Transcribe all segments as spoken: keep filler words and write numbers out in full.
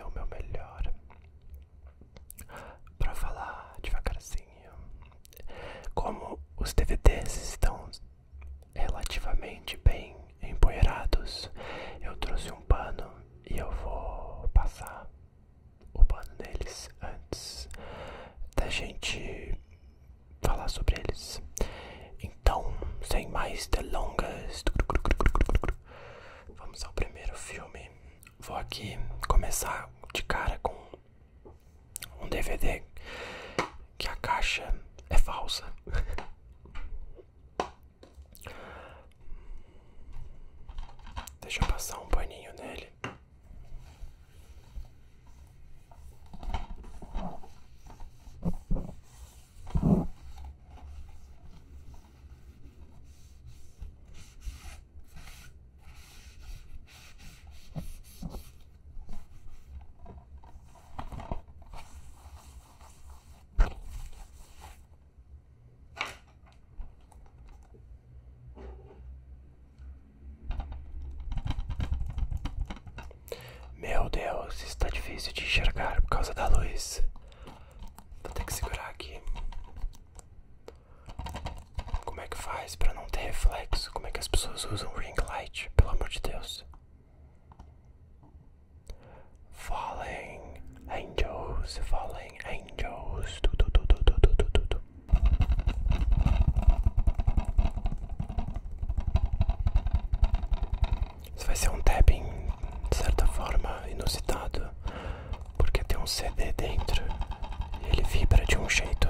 fazer o meu melhor para falar devagarzinho. Como os D V Ds estão relativamente bem empoeirados, eu trouxe um pano e eu vou passar o pano neles antes da gente falar sobre eles. Então, sem mais delongas, vamos ao primeiro filme. Vou aqui começar de cara com um D V D que a caixa é falsa. Deixa eu passar um paninho nele. Meu Deus, está difícil de enxergar por causa da luz. Vou ter que segurar aqui. Como é que faz para não ter reflexo? Como é que as pessoas usam ring light? Pelo amor de Deus. Falling angels, falling angels. Tu, tu, tu, tu, tu, tu, tu, tu, tu. Isso vai ser um tapping, de certa forma, inusitado, porque tem um C D dentro e ele vibra de um jeito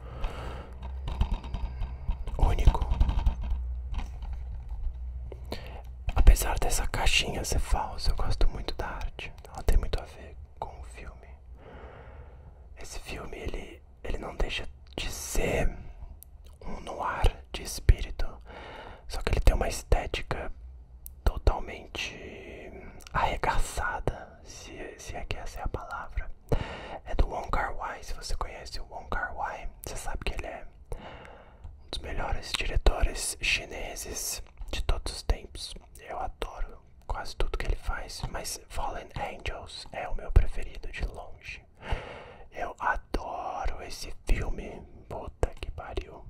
único. Apesar dessa caixinha ser falsa, eu gosto muito da arte. Ela tem muito a ver com o filme. Esse filme, ele, ele não deixa de ser um noir de espírito, só que ele tem uma estética totalmente arregaçada, se, se é que essa é a palavra. É do Wong Kar-wai. Se você conhece o Wong Kar-wai, você sabe que ele é um dos melhores diretores chineses de todos os tempos. Eu adoro quase tudo que ele faz, mas Fallen Angels é o meu preferido de longe. Eu adoro esse filme, puta que pariu.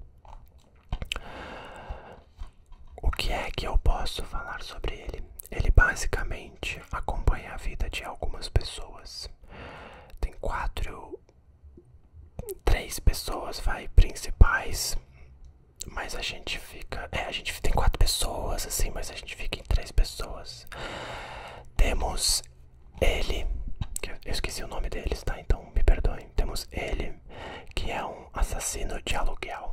O que é que eu posso falar sobre ele? Ele basicamente acompanha a vida de algumas pessoas. Tem quatro, três pessoas, vai, principais. Mas a gente fica, é, a gente tem quatro pessoas, assim, mas a gente fica em três pessoas. Temos ele, que eu esqueci o nome deles, tá? Então me perdoem. Temos ele, que é um assassino de aluguel.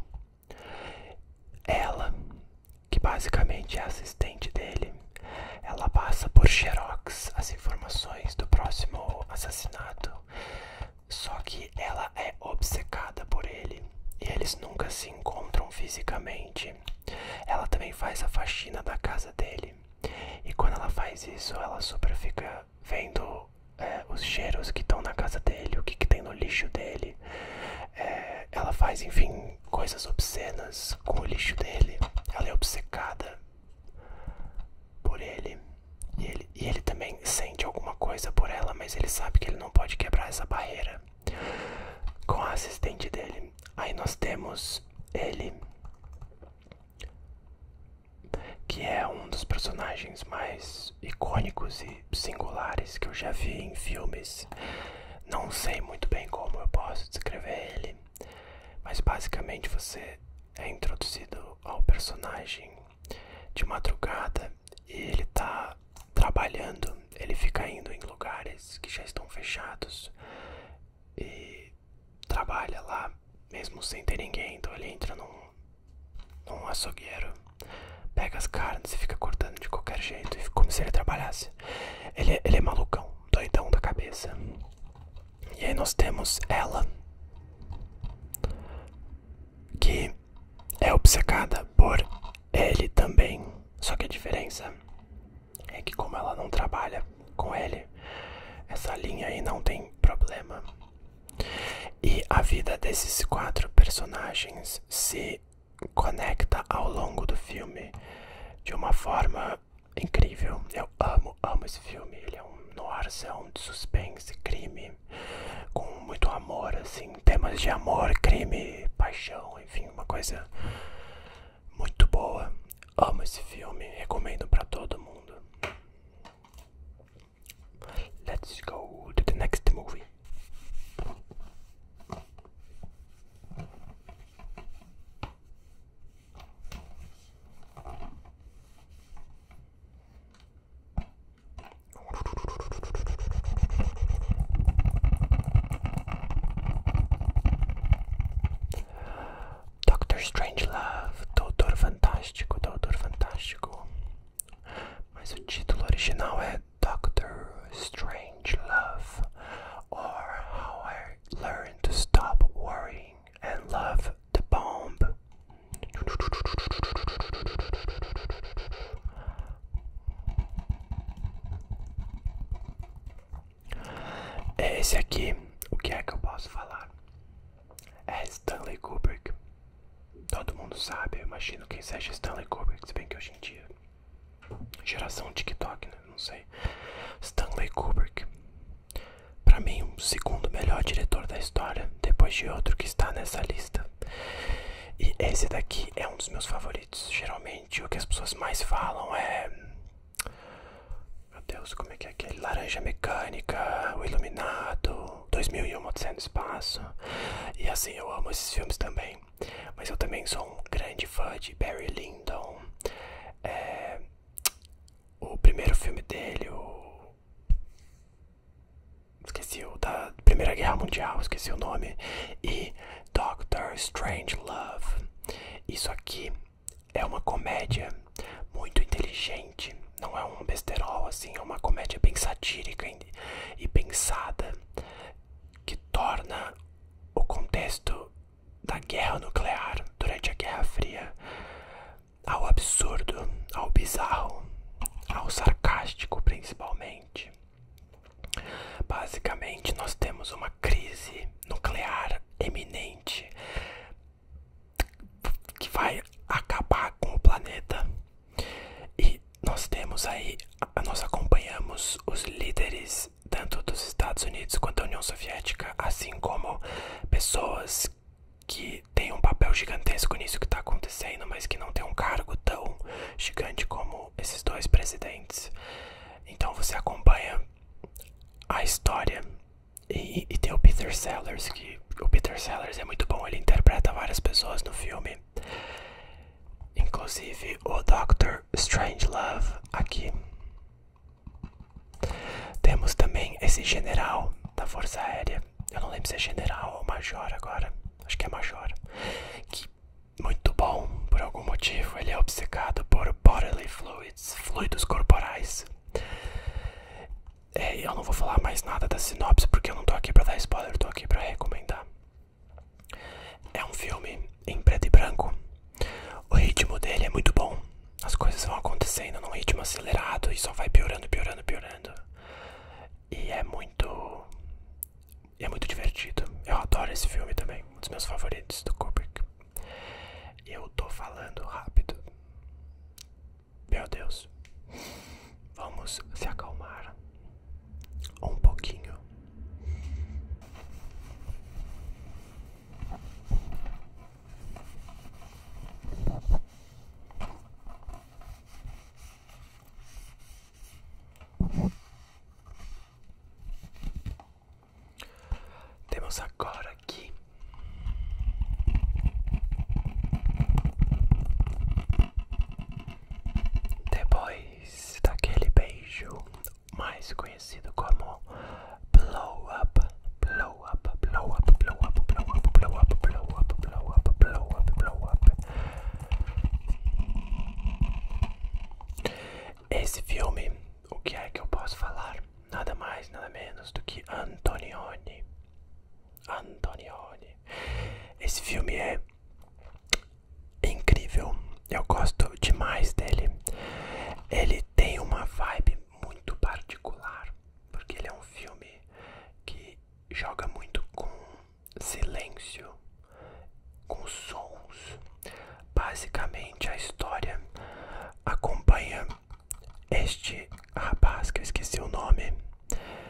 Ela, que basicamente é assistente dele. Ela passa por xerox as informações do próximo assassinato. Só que ela é obcecada por ele e eles nunca se encontram fisicamente. Ela também faz a faxina da casa dele. E quando ela faz isso, ela super fica vendo é, os cheiros que estão na casa dele, o que, que tem no lixo dele. É, ela faz, enfim, coisas obscenas com o lixo dele. Ela é obcecada por ele. E ele, e ele também sente alguma coisa por ela, mas ele sabe que ele não pode quebrar essa barreira com a assistente dele. Aí nós temos ele, que é um dos personagens mais icônicos e singulares que eu já vi em filmes. Não sei muito bem como eu posso descrever ele, mas basicamente você é introduzido ao personagem de madrugada e ele tá trabalhando. Ele fica indo em lugares que já estão fechados e trabalha lá mesmo sem ter ninguém. Então ele entra num, num açougueiro, pega as carnes e fica cortando de qualquer jeito, como se ele trabalhasse. Ele, ele é malucão, doidão da cabeça. E aí nós temos ela, que é obcecada por ele também. Só que a diferença é que como ela não trabalha com ele, essa linha aí não tem problema. E a vida desses quatro personagens se conecta ao longo do filme de uma forma incrível. Eu amo, amo esse filme. Ele é um noir exploração de suspense, crime, com muito amor, assim, temas de amor, crime, paixão, enfim, uma coisa muito boa. Amo esse filme, recomendo pra todo mundo. Let's go to the next movie. Doctor Strangelove, Doutor Fantástico, Doutor Fantástico. Mas o título original é Doctor Strangelove, or How I Learned to Stop Worrying and Love the Bomb. Esse aqui, o que é que eu posso falar? É Stanley Kubrick. Todo mundo sabe, eu imagino quem seja Stanley Kubrick, se bem que hoje em dia, geração TikTok, né? Não sei. Stanley Kubrick, pra mim, o segundo melhor diretor da história, depois de outro que está nessa lista. E esse daqui é um dos meus favoritos. Geralmente o que as pessoas mais falam é... Meu Deus, como é que é aquele? Laranja Mecânica, O Iluminado, dois mil e um, Odisseia no Espaço. E assim, eu amo esses filmes também. Mas eu também sou um grande fã de Barry Lyndon. É... O primeiro filme dele, o... Esqueci o da Primeira Guerra Mundial, esqueci o nome. E Doctor Strangelove. Isso aqui é uma comédia muito inteligente. Não é um besterol, assim, é uma comédia bem satírica e pensada, que torna o contexto da guerra nuclear durante a Guerra Fria ao absurdo, ao bizarro, ao sarcástico principalmente. Basicamente, nós temos uma crise nuclear eminente que vai acabar com o planeta. E nós temos aí, nós acompanhamos os líderes tanto dos Estados Unidos quanto da União Soviética, assim como pessoas que têm um papel gigantesco nisso que está acontecendo, mas que não tem um cargo tão gigante como esses dois presidentes. Então você acompanha a história e, e tem o Peter Sellers, que o Peter Sellers é muito bom, ele interpreta várias pessoas no filme, inclusive o Doctor Strangelove aqui. Temos também esse general da Força Aérea, eu não lembro se é general ou major agora, acho que é major, que muito bom, por algum motivo, ele é obcecado por bodily fluids, fluidos corporais. É, eu não vou falar mais nada da sinopse porque eu não tô aqui pra dar spoiler, eu tô aqui pra recomendar. É um filme em preto e branco, o ritmo dele é muito bom, as coisas vão acontecendo num ritmo acelerado e só vai piorando, piorando, piorando. E é muito... é muito divertido, eu adoro esse filme também, um dos meus favoritos do Kubrick. Eu tô falando rápido, meu Deus, vamos se acalmar um pouquinho. Temos agora aqui depois daquele beijo mais conhecido como blow up, blow up, blow up, blow up, blow up, blow up, blow up, blow up, blow up, blow up. Esse filme, o que é que eu posso falar? Nada mais, nada menos do que Antonioni. Antonioni. Esse filme é incrível, eu gosto demais dele. Ele tem uma vibe muito particular, porque ele é um filme que joga muito com silêncio, com sons. Basicamente a história acompanha este rapaz que eu esqueci o nome,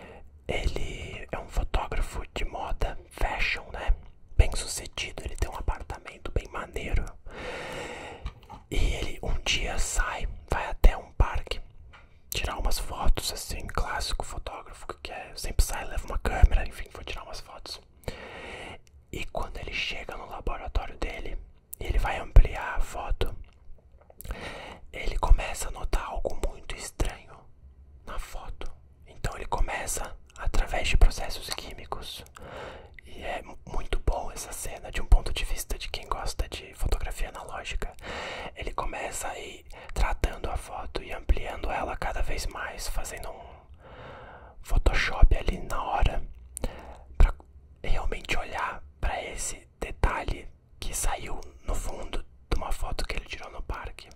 sai, leva uma câmera, enfim, foi tirar umas fotos. E quando ele chega no laboratório dele, ele vai ampliar a foto. Ele começa a notar algo muito estranho na foto. Então ele começa através de processos químicos. E é muito bom essa cena de um ponto de vista de quem gosta de fotografia analógica. Ele começa a ir tratando a foto e ampliando ela cada vez mais, fazendo um Photoshop ali na hora, para realmente olhar para esse detalhe que saiu no fundo de uma foto que ele tirou no parque.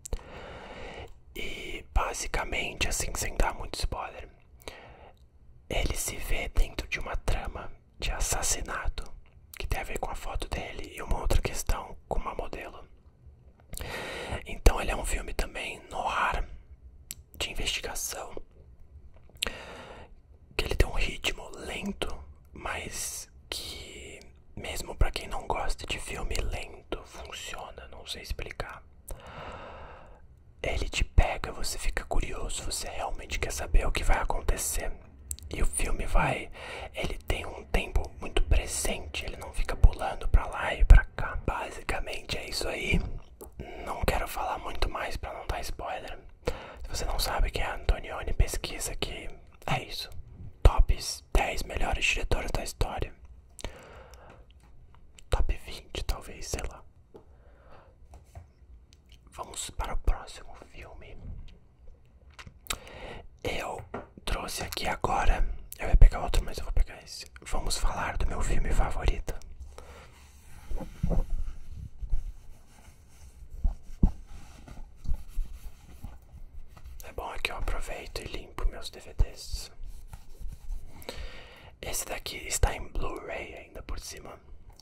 E basicamente, assim, sem dar muito spoiler, ele se vê dentro de uma trama de assassinato que tem a ver com a foto dele e uma outra questão com uma modelo. Então ele é um filme também noir, de investigação, que ele tem um ritmo lento, mas que mesmo pra quem não gosta de filme lento funciona, não sei explicar. Ele te pega, você fica curioso, você realmente quer saber o que vai acontecer. E o filme vai, ele tem um tempo muito presente, ele não fica pulando pra lá e pra cá. Basicamente é isso aí. Não quero falar muito mais pra não dar spoiler. Se você não sabe quem é Antonioni, pesquisa que é isso. Top dez melhores diretores da história. Top vinte, talvez, sei lá. Vamos para o próximo filme. Eu trouxe aqui agora. Eu ia pegar outro, mas eu vou pegar esse. Vamos falar do meu filme favorito. É bom que eu aproveito e limpo meus D V Ds. Esse daqui está em Blu-ray ainda por cima.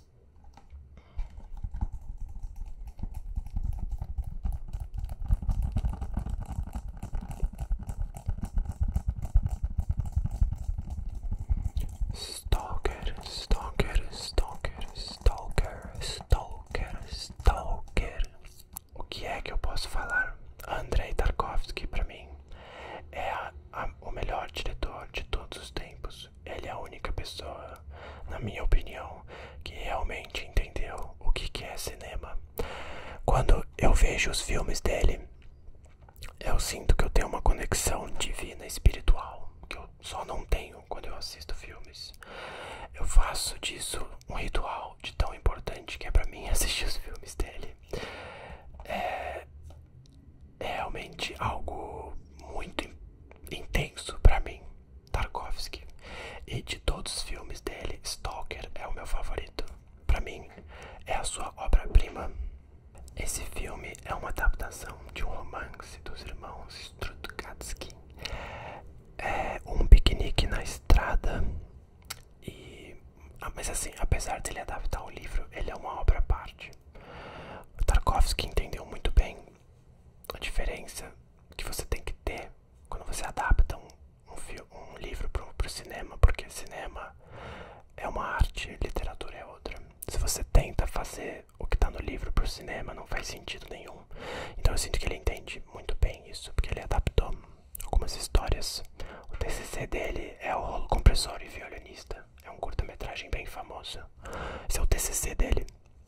Stalker, Stalker, Stalker, Stalker, Stalker, Stalker. O que é que eu posso falar? Andrei Tarkovsky, pra mim, é a, a, o melhor diretor de todos os tempos. Ele é a única pessoa, na minha opinião, que realmente entendeu o que, que é cinema. Quando eu vejo os filmes dele, eu sinto que eu tenho uma conexão divina espiritual, que eu só não tenho quando eu assisto filmes. Eu faço disso um ritual de tão importante que é pra mim assistir os filmes dele. É, é realmente algo muito intenso pra mim, Tarkovsky. E de todos os filmes dele, Stalker é o meu favorito. Pra mim, é a sua obra-prima. Esse filme é uma adaptação de um romance dos irmãos Strugatsky. É um piquenique na estrada. E, mas assim, apesar dele adaptar o livro, ele é uma obra à parte. O Tarkovsky entendeu muito bem a diferença que você tem que ter quando você adapta um, um, filme, um livro para o cinema, porque cinema é uma arte, literatura é outra. Se você tenta fazer o que está no livro para o cinema, não faz sentido nenhum. Então eu sinto que ele entende muito bem isso, porque ele adaptou algumas histórias. O T C C dele é o Rolo Compressor e Violinista. É um curta-metragem bem famoso. Esse é o T C C dele.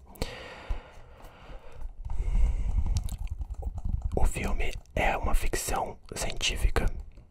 O filme é uma ficção científica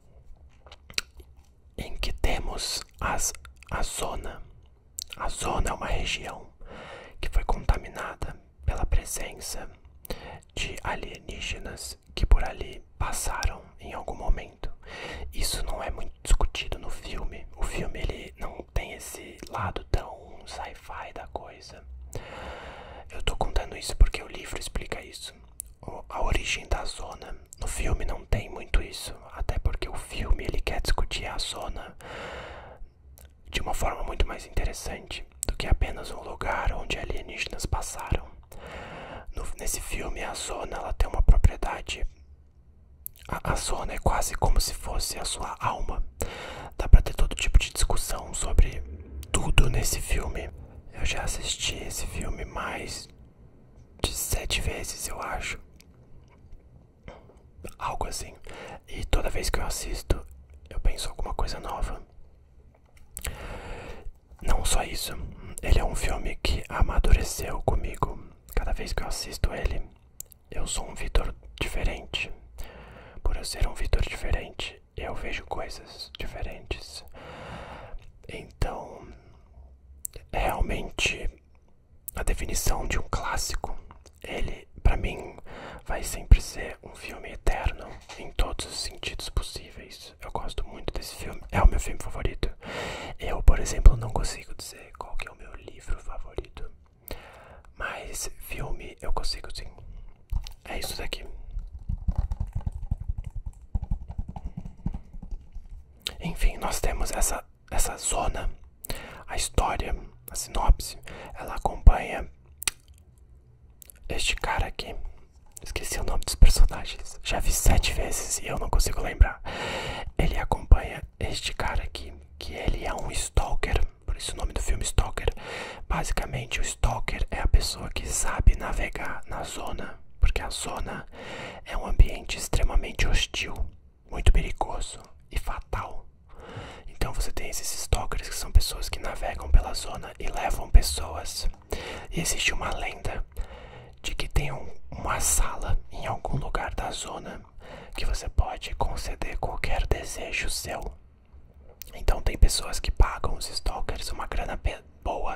em que temos as, a zona. A zona é uma região que foi contaminada pela presença de alienígenas que por ali passaram em algum momento. Isso não é muito discutido no filme. O filme ele não tem esse lado tão sci-fi da coisa. Eu tô contando isso porque o livro explica isso. A origem da zona. No filme não tem muito isso, até porque o filme ele quer discutir a zona de uma forma muito mais interessante do que apenas um lugar onde alienígenas passaram. No, nesse filme a zona ela tem uma propriedade. A, a zona é quase como se fosse a sua alma. Dá pra ter todo tipo de discussão sobre tudo nesse filme. Eu já assisti esse filme mais de sete vezes, eu acho. Algo assim. E toda vez que eu assisto, eu penso alguma coisa nova. só isso, ele é um filme que amadureceu comigo. Cada vez que eu assisto ele, eu sou um Vitor diferente. Por eu ser um Vitor diferente, eu vejo coisas diferentes. Então, é realmente a definição de um clássico. Ele, pra mim, vai sempre ser um filme eterno em todos os sentidos possíveis. Eu gosto muito desse filme, é o meu filme favorito. Eu, por exemplo, não consigo dizer qual que é o meu livro favorito, mas filme eu consigo sim. É isso daqui. Enfim, nós temos essa, essa zona. A história, a sinopse, ela acompanha este cara aqui. Esqueci o nome dos personagens. Já vi sete vezes e eu não consigo lembrar. Ele acompanha este cara aqui, que ele é um stalker. Por isso o nome do filme Stalker. Basicamente o stalker é a pessoa que sabe navegar na zona, porque a zona é um ambiente extremamente hostil, muito perigoso e fatal. Então você tem esses stalkers que são pessoas que navegam pela zona e levam pessoas. E existe uma lenda de que tem um, uma sala em algum lugar da zona que você pode conceder qualquer desejo seu. Então tem pessoas que pagam os stalkers uma grana boa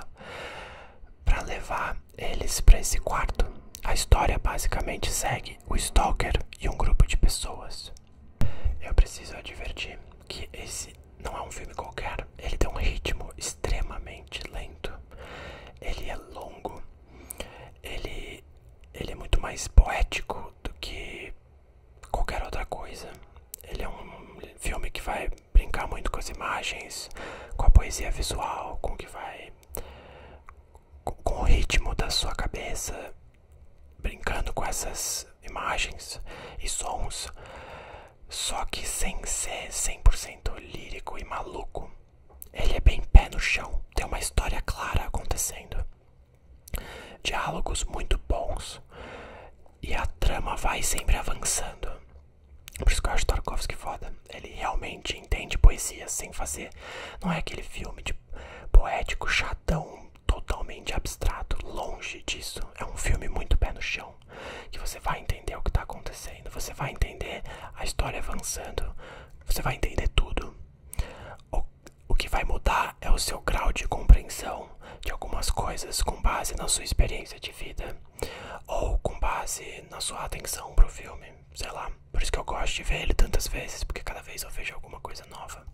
para levar eles para esse quarto. A história basicamente segue o stalker e um grupo de pessoas. Eu preciso advertir que esse não é um filme qualquer. Ele tem um ritmo extremamente lento. Ele é longo. Ele, ele é muito mais poético do que qualquer outra coisa. Ele é um filme que vai brincar muito com as imagens, com a poesia visual, com o que vai com, com o ritmo da sua cabeça, brincando com essas imagens e sons, só que sem ser cem por cento lírico e maluco. Ele é bem pé no chão, tem uma história clara acontecendo, diálogos muito bons e a trama vai sempre avançando. Por isso que eu acho Tarkovsky foda. Ele realmente entende poesia sem fazer. Não é aquele filme de poético chatão, totalmente abstrato. Longe disso. É um filme muito pé no chão, que você vai entender o que tá acontecendo. Você vai entender a história avançando. Você vai entender tudo. O, o que vai mudar é o seu grau de compreensão de algumas coisas com base na sua experiência de vida, ou com base na sua atenção pro filme. Sei lá, por isso que eu gosto de ver ele tantas vezes, porque cada vez eu vejo alguma coisa nova.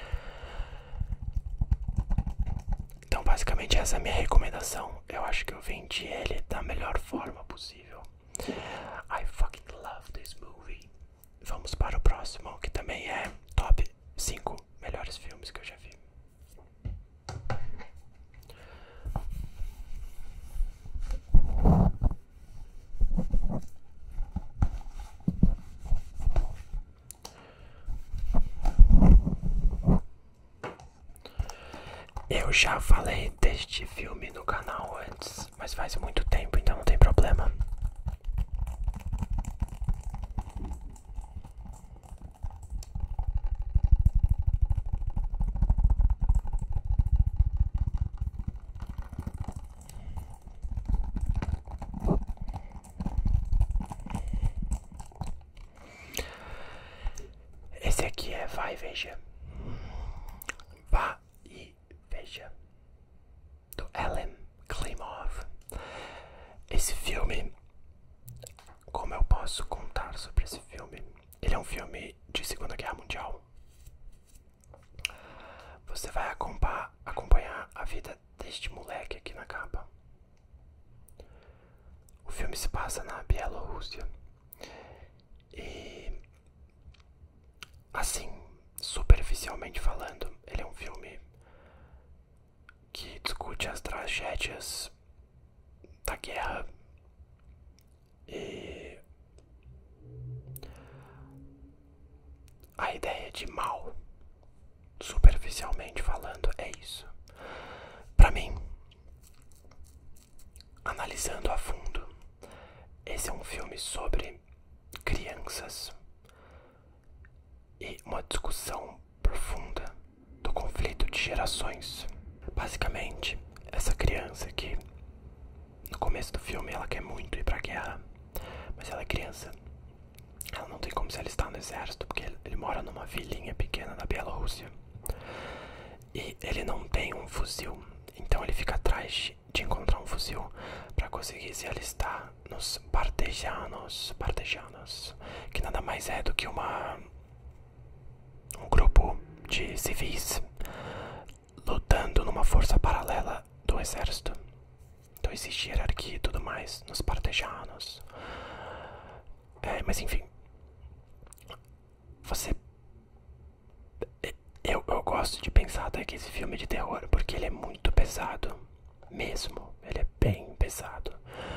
Então basicamente essa é a minha recomendação. Eu acho que eu vendi ele da melhor forma possível. I fucking love this movie. Vamos para o próximo, que também é top cinco melhores filmes que eu já vi. Eu já falei deste filme no canal antes, mas faz muito tempo, então não tem problema. Esse aqui é Vai Veja. Vá e Veja, do Ellen Klimov. Esse filme, como eu posso contar sobre esse filme? Ele é um filme de Segunda Guerra Mundial. Você vai acompanhar, acompanhar a vida deste moleque aqui na capa. O filme se passa na Bielorrússia. E assim, superficialmente falando, ele é um filme que discute as tragédias da guerra e a ideia de mal. Superficialmente falando, é isso. Pra mim, analisando a fundo, esse é um filme sobre crianças e uma discussão profunda do conflito de gerações. Basicamente, essa criança aqui, no começo do filme, ela quer muito ir pra guerra, mas ela é criança. Ela não tem como se alistar no exército, porque ele, ele mora numa vilinha pequena na Bielorrússia. E ele não tem um fuzil, então ele fica atrás de, de encontrar um fuzil pra conseguir se alistar nos partejanos, partejanos, que nada mais é do que uma um grupo de civis lutando numa força paralela do exército. Então existe hierarquia e tudo mais nos partejanos. É, mas enfim, você... Eu, eu gosto de pensar até que esse filme é de terror, porque ele é muito pesado, mesmo, ele é bem pesado.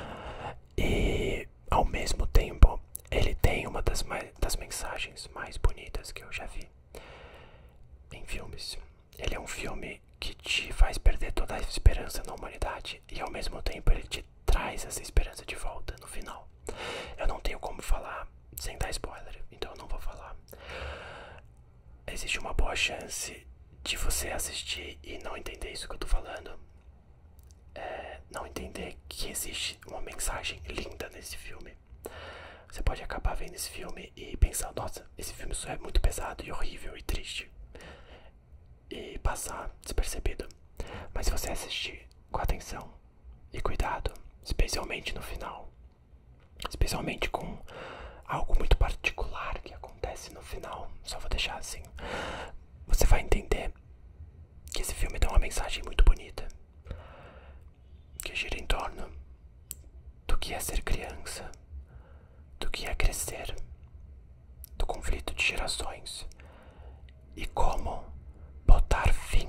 E ao mesmo tempo, ele tem uma das, mais, das mensagens mais bonitas que eu já vi em filmes. Ele é um filme que te faz perder toda a esperança na humanidade e ao mesmo tempo ele te traz essa esperança de volta no final. Eu não tenho como falar sem dar spoiler, então eu não vou falar. Existe uma boa chance de você assistir e não entender isso que eu tô falando. É, não entender que existe uma mensagem linda nesse filme. Você pode acabar vendo esse filme e pensar, nossa, esse filme só é muito pesado e horrível e triste, e passar despercebido. Mas se você assistir com atenção e cuidado, especialmente no final, especialmente com algo muito particular que acontece no final, só vou deixar assim, você vai entender que esse filme tem uma mensagem muito bonita, que gira em torno do que é ser criança, do que é crescer, do conflito de gerações e como botar fim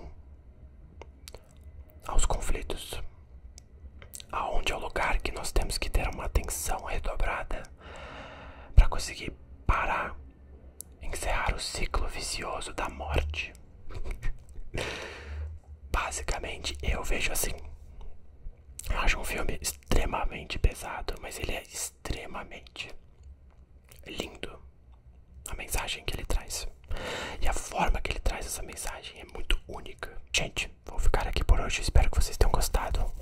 aos conflitos, aonde é o lugar que nós temos que ter uma atenção redobrada para conseguir parar, encerrar o ciclo vicioso da morte. Basicamente, eu vejo assim. Eu acho um filme extremamente pesado, mas ele é extremamente lindo. A mensagem que ele traz e a forma que ele traz essa mensagem é muito única. Gente, vou ficar aqui por hoje. Espero que vocês tenham gostado.